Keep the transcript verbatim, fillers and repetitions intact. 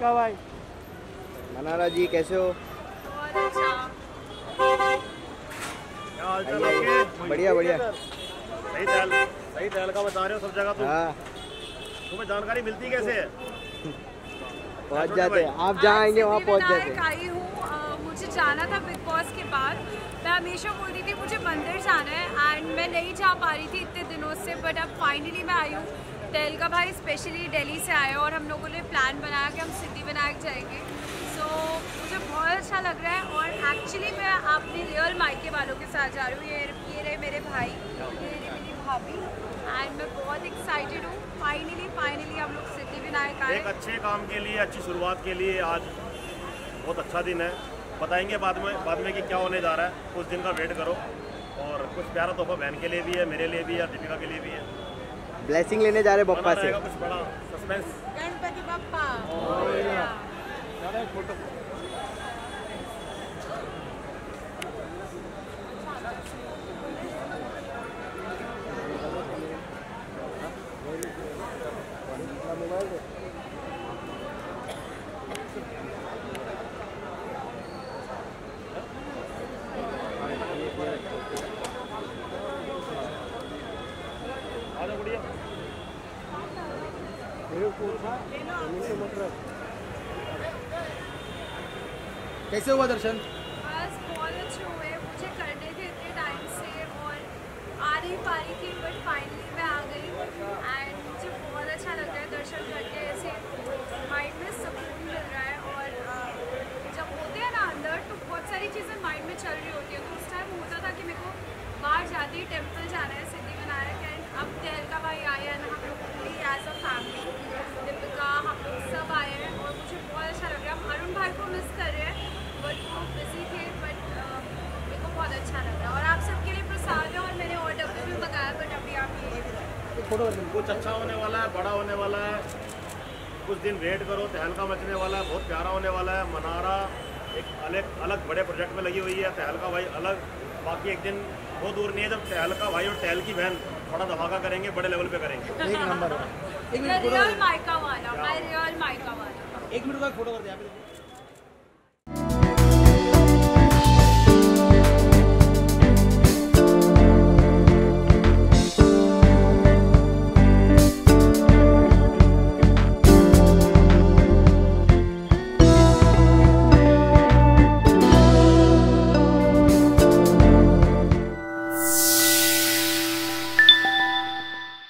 तहलका भाई। मनारा जी कैसे हो? बहुत अच्छा। क्या हाल चाल आपके? बढ़िया बढ़िया। सही तहल सही तहलका बता रहे हो सब जगह। तुम हाँ तुम्हें जानकारी मिलती कैसे है? पहुँच जाते हैं, आप जहाँ आएंगे वहाँ पहुँच जाते हैं। आई हूँ, मुझे जाना था बिग बॉस के बाद। मैं हमेशा बोलती थी मुझे मंदिर जाना है एंड मैं नहीं जा पा रही थी इतने दिनों से, बट अब फाइनली मैं आई हूँ। तहलका भाई स्पेशली दिल्ली से आए और हम लोगों ने प्लान बनाया कि हम सिद्धिविनायक जाएंगे। सो so, मुझे बहुत अच्छा लग रहा है और एक्चुअली मैं अपने रियल मायके वालों के साथ जा रही हूँ। ये ये रहे मेरे भाई, ये रही मेरी भाभी एंड मैं बहुत एक्साइटेड हूँ। फाइनली फाइनली हम लोग सिद्धिविनायक आए। एक अच्छे काम के लिए, अच्छी शुरुआत के लिए आज बहुत अच्छा दिन है। बताएंगे बाद में बाद में कि क्या होने जा रहा है। कुछ दिन का वेट करो और कुछ प्यारा तोहफा बहन के लिए भी है, मेरे लिए भी है, दीपिका के लिए भी है। ब्लेसिंग लेने जा रहे बप्पा से। कुछ बड़ा सस्पेंस। गणपति बप्पा। फोटो कैसे हुआ दर्शन? बस बहुत अच्छे हुए। मुझे करने थे इतने टाइम से और आ नहीं पा रही थी, बट फाइनली मैं आ गई एंड मुझे बहुत अच्छा लग रहा है दर्शन करके। ऐसे माइंड में सुकून मिल रहा है और जब होते हैं ना अंदर तो बहुत सारी चीज़ें माइंड में चल रही होती है। तो उस टाइम होता था कि मेरे को बाहर जाते ही टेम्पल जाना है सिद्धिविनायक एंड अब तहलका भाई आए हैं, हम लोग पूरी एज अ फैमिली, दीपिका, हम लोग सब आए हैं और मुझे बहुत अच्छा लग रहा है। हम अरुण भाई को मिस कर रहे हैं बट वो बिजी थे, बट मेरे को बहुत अच्छा लग रहा है। और आप सबके लिए प्रसाद है और मैंने और डब्बे भी मंगाया, बट अभी आप ये फोटो कुछ अच्छा होने वाला है, बड़ा होने वाला है। कुछ दिन वेट करो, तहलका मचने वाला है, बहुत प्यारा होने वाला है। मनारा एक अलग अलग बड़े प्रोजेक्ट में लगी हुई है, तहलका भाई अलग। बाकी एक दिन बहुत दूर नहीं है जब तहलका भाई और तहल की बहन थोड़ा धमाका करेंगे, बड़े लेवल पे करेंगे। एक नंबर। एक मिनट रियल मायका वाला, माय रियल मायका वाला। एक मिनट का फोटो कर दे।